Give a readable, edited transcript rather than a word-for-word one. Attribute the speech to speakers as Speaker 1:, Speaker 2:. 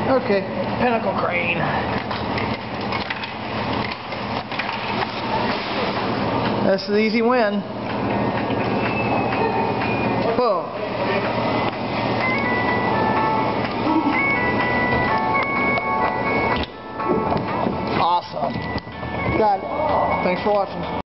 Speaker 1: Okay, Pinnacle Crane. That's the easy win. Boom. Awesome. Got it. Thanks for watching.